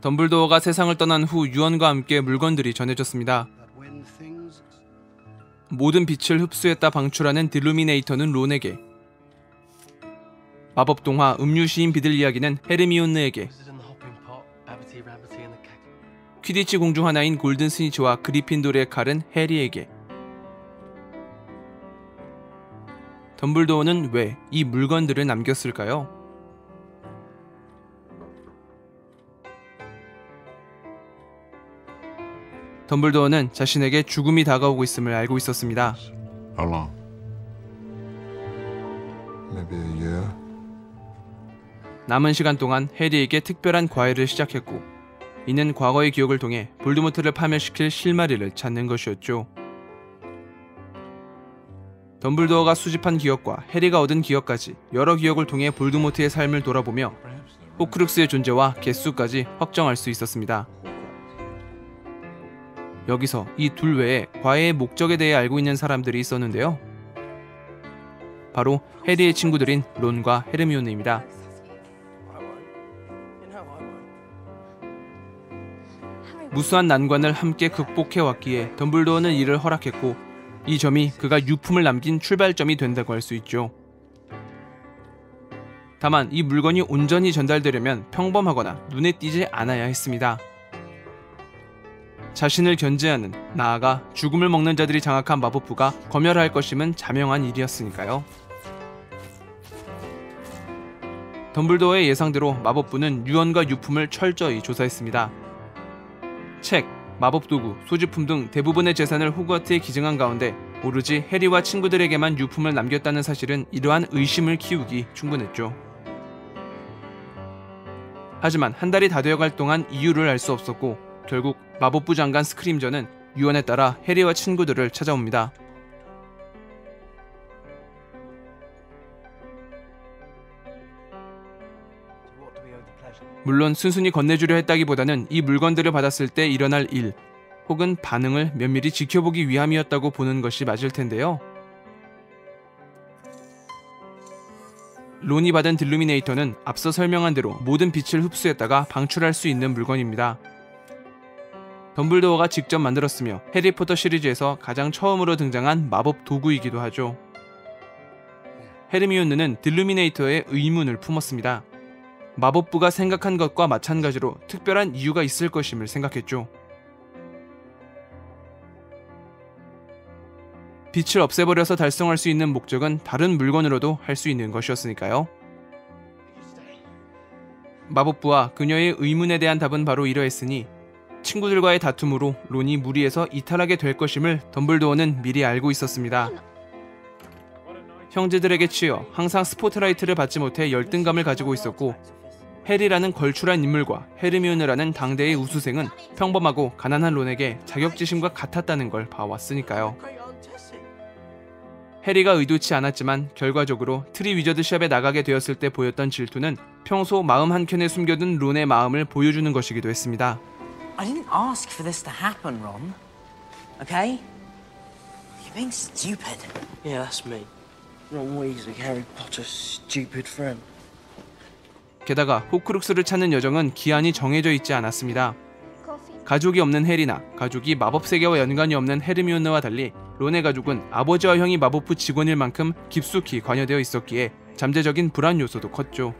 덤블도어가 세상을 떠난 후 유언과 함께 물건들이 전해졌습니다. 모든 빛을 흡수했다 방출하는 딜루미네이터는 론에게, 마법 동화 음유 시인 비들 이야기는 헤르미온느에게, 퀴디치 공주 하나인 골든 스니치와 그리핀도르의 칼은 해리에게. 덤블도어는 왜 이 물건들을 남겼을까요? 덤블도어는 자신에게 죽음이 다가오고 있음을 알고 있었습니다. How long? Maybe a year. 남은 시간 동안 해리에게 특별한 과외를 시작했고, 이는 과거의 기억을 통해 볼드모트를 파멸시킬 실마리를 찾는 것이었죠. 덤블도어가 수집한 기억과 해리가 얻은 기억까지 여러 기억을 통해 볼드모트의 삶을 돌아보며 호크룩스의 존재와 개수까지 확정할 수 있었습니다. 여기서 이 둘 외에 과외의 목적에 대해 알고 있는 사람들이 있었는데요. 바로 해리의 친구들인 론과 헤르미온느입니다. 무수한 난관을 함께 극복해왔기에 덤블도어는 이를 허락했고, 이 점이 그가 유품을 남긴 출발점이 된다고 할 수 있죠. 다만 이 물건이 온전히 전달되려면 평범하거나 눈에 띄지 않아야 했습니다. 자신을 견제하는, 나아가 죽음을 먹는 자들이 장악한 마법부가 검열할 것임은 자명한 일이었으니까요. 덤블도어의 예상대로 마법부는 유언과 유품을 철저히 조사했습니다. 책, 마법도구, 소지품 등 대부분의 재산을 호그와트에 기증한 가운데 오로지 해리와 친구들에게만 유품을 남겼다는 사실은 이러한 의심을 키우기 충분했죠. 하지만 한 달이 다 되어갈 동안 이유를 알 수 없었고, 결국 마법부 장관 스크림저는 유언에 따라 해리와 친구들을 찾아옵니다. 물론 순순히 건네주려 했다기보다는 이 물건들을 받았을 때 일어날 일, 혹은 반응을 면밀히 지켜보기 위함이었다고 보는 것이 맞을 텐데요. 론이 받은 딜루미네이터는 앞서 설명한 대로 모든 빛을 흡수했다가 방출할 수 있는 물건입니다. 덤블도어가 직접 만들었으며 해리포터 시리즈에서 가장 처음으로 등장한 마법 도구이기도 하죠. 헤르미온느는 딜루미네이터의 의문을 품었습니다. 마법부가 생각한 것과 마찬가지로 특별한 이유가 있을 것임을 생각했죠. 빛을 없애버려서 달성할 수 있는 목적은 다른 물건으로도 할 수 있는 것이었으니까요. 마법부와 그녀의 의문에 대한 답은 바로 이러했으니, 친구들과의 다툼으로 론이 무리해서 이탈하게 될 것임을 덤블도어는 미리 알고 있었습니다. 형제들에게 치여 항상 스포트라이트를 받지 못해 열등감을 가지고 있었고, 해리라는 걸출한 인물과 헤르미온느라는 당대의 우수생은 평범하고 가난한 론에게 자격지심과 같았다는 걸 봐왔으니까요. 해리가 의도치 않았지만 결과적으로 트리 위저드 샵에 나가게 되었을 때 보였던 질투는 평소 마음 한켠에 숨겨둔 론의 마음을 보여주는 것이기도 했습니다. I didn't ask for this to happen, Ron. Okay? You're being stupid. Yeah, that's me. Ron Weasley, Harry Potter's stupid friend. 게다가 호크룩스를 찾는 여정은 기한이 정해져 있지 않았습니다. 가족이 없는 해리나 가족이 마법 세계와 연관이 없는 헤르미온느와 달리 론의 가족은 아버지와 형이 마법부 직원일 만큼 깊숙이 관여되어 있었기에 잠재적인 불안 요소도 컸죠.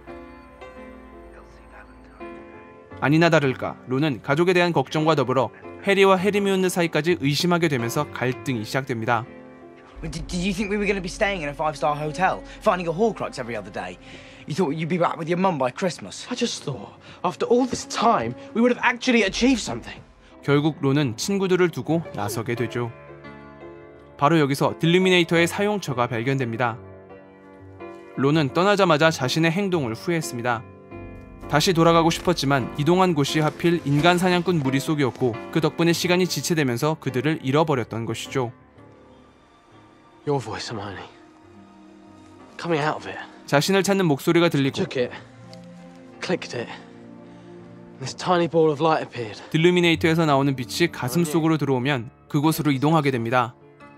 아니나 다를까 론은 가족에 대한 걱정과 더불어 해리와 헤르미온느 사이까지 의심하게 되면서 갈등이 시작됩니다. Did you think we were going to be staying in a 5-star hotel, finding a Horcrux every other day? You thought you'd be back with your mum by Christmas? I just thought, after all this time, we would have actually achieved something. 결국 론은 친구들을 두고 나서게 되죠. 바로 여기서 딜루미네이터의 사용처가 발견됩니다. 론은 떠나자마자 자신의 행동을 후회했습니다. 다시 돌아가고 싶었지만 이동한 곳이 하필 인간 사냥꾼 무리 속이었고, 그 덕분에 시간이 지체되면서 그들을 잃어버렸던 것이죠. Your voice, Hermione. Coming out of it. 자신을 찾는 목소리가 들리고 Took it. Clicked it. This tiny ball of light appeared. 딜루미네이터에서 나오는 빛이 가슴 속으로 들어오면 그곳으로 이동하게 됩니다.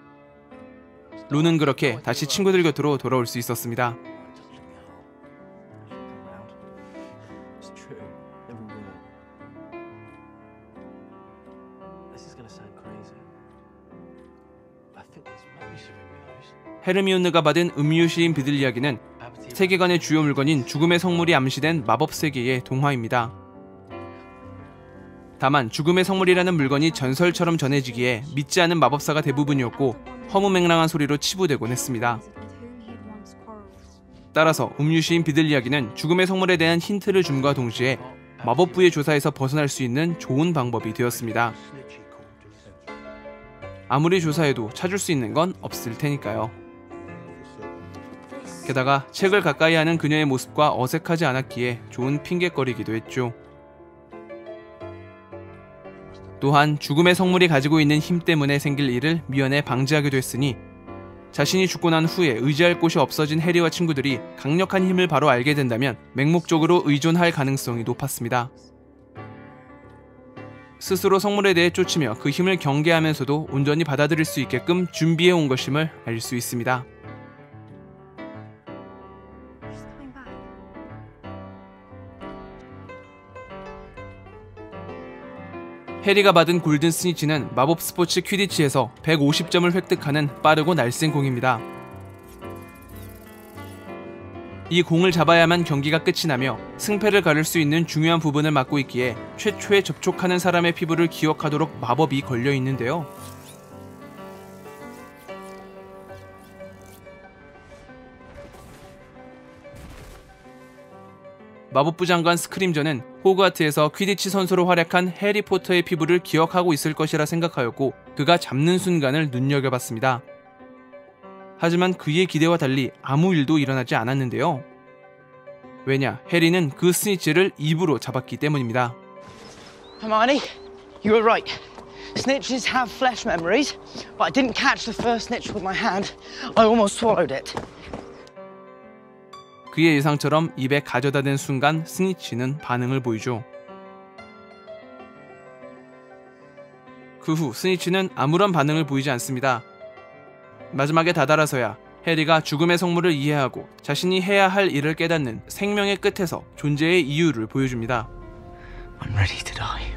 론은 그렇게 다시 친구들 곁으로 돌아올 수 있었습니다. 헤르미온느가 받은 음유시인 비들 이야기는 세계관의 주요 물건인 죽음의 성물이 암시된 마법 세계의 동화입니다. 다만 죽음의 성물이라는 물건이 전설처럼 전해지기에 믿지 않은 마법사가 대부분이었고 허무맹랑한 소리로 치부되곤 했습니다. 따라서 음유시인 비들 이야기는 죽음의 성물에 대한 힌트를 줌과 동시에 마법부의 조사에서 벗어날 수 있는 좋은 방법이 되었습니다. 아무리 조사해도 찾을 수 있는 건 없을 테니까요. 게다가 책을 가까이 하는 그녀의 모습과 어색하지 않았기에 좋은 핑곗거리기도 했죠. 또한 죽음의 성물이 가지고 있는 힘 때문에 생길 일을 미연에 방지하기도 했으니 자신이 죽고 난 후에 의지할 곳이 없어진 해리와 친구들이 강력한 힘을 바로 알게 된다면 맹목적으로 의존할 가능성이 높았습니다. 스스로 성물에 대해 쫓으며 그 힘을 경계하면서도 온전히 받아들일 수 있게끔 준비해 온 것임을 알 수 있습니다. 해리가 받은 골든 스니치는 마법 스포츠 퀴디치에서 150점을 획득하는 빠르고 날쌘 공입니다. 이 공을 잡아야만 경기가 끝이 나며 승패를 가를 수 있는 중요한 부분을 맡고 있기에 최초에 접촉하는 사람의 피부를 기억하도록 마법이 걸려 있는데요. 마법부 장관 스크림저는 호그와트에서 퀴디치 선수로 활약한 해리포터의 피부를 기억하고 있을 것이라 생각하였고 그가 잡는 순간을 눈여겨봤습니다. 하지만 그의 기대와 달리 아무 일도 일어나지 않았는데요. 왜냐, 해리는 그 스니치를 입으로 잡았기 때문입니다. Hermione, you were right. Snitches have flesh memories, but I didn't catch the first snitch with my hand. I almost swallowed it. 그의 예상처럼 입에 가져다 댄 순간 스니치는 반응을 보이죠. 그 후 스니치는 아무런 반응을 보이지 않습니다. 마지막에 다다라서야 해리가 죽음의 성물을 이해하고 자신이 해야 할 일을 깨닫는 생명의 끝에서 존재의 이유를 보여줍니다. I'm ready to die.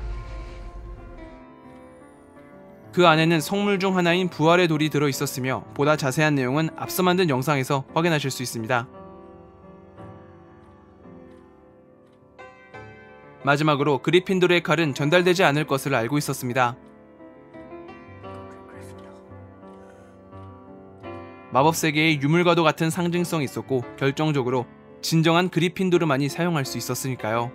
그 안에는 성물 중 하나인 부활의 돌이 들어있었으며 보다 자세한 내용은 앞서 만든 영상에서 확인하실 수 있습니다. 마지막으로 그리핀도르의 칼은 전달되지 않을 것을 알고 있었습니다. 마법 세계의 유물과도 같은 상징성이 있었고 결정적으로 진정한 그리핀도르만이 사용할 수 있었으니까요.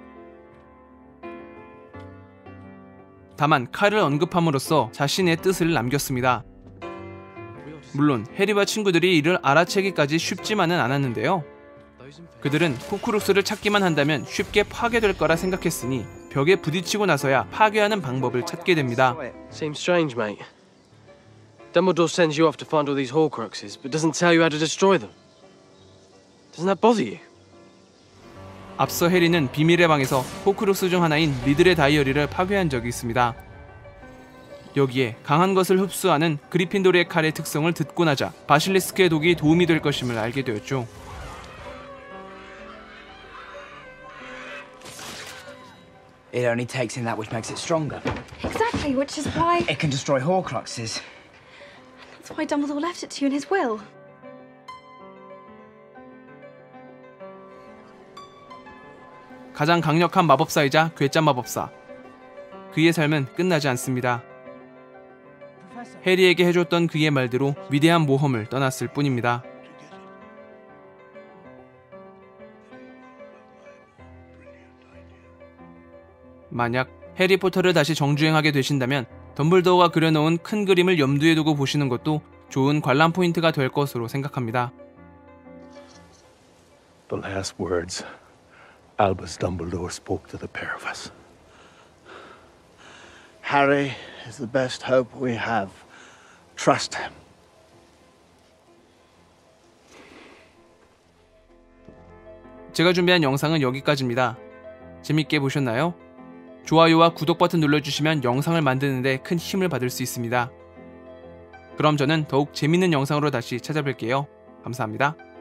다만 칼을 언급함으로써 자신의 뜻을 남겼습니다. 물론 해리와 친구들이 이를 알아채기까지 쉽지만은 않았는데요. 그들은 호크룩스를 찾기만 한다면 쉽게 파괴될 거라 생각했으니 벽에 부딪히고 나서야 파괴하는 방법을 찾게 됩니다. Seems strange, mate. Dumbledore sends you off to find all these Horcruxes, but doesn't tell you how to destroy them. Doesn't that bother you? 앞서 해리는 비밀의 방에서 호크룩스 중 하나인 리들의 다이어리를 파괴한 적이 있습니다. 여기에 강한 것을 흡수하는 그리핀도르의 칼의 특성을 듣고 나자 바실리스크의 독이 도움이 될 것임을 알게 되었죠. It only takes in that which makes it stronger. Exactly, which is why... It can destroy Horcruxes. That's why Dumbledore left it to you in his will. 가장 강력한 마법사이자 괴짜 마법사. 그의 삶은 끝나지 않습니다. 해리에게 해줬던 그의 말대로 위대한 모험을 떠났을 뿐입니다. 만약 해리포터를 다시 정주행하게 되신다면 덤블도어가 그려놓은 큰 그림을 염두에 두고 보시는 것도 좋은 관람 포인트가 될 것으로 생각합니다. The last words Albus Dumbledore spoke to the pair of us. Harry is the best hope we have. Trust him. 제가 준비한 영상은 여기까지입니다. 재밌게 보셨나요? 좋아요와 구독 버튼 눌러주시면 영상을 만드는데 큰 힘을 받을 수 있습니다. 그럼 저는 더욱 재밌는 영상으로 다시 찾아뵐게요. 감사합니다.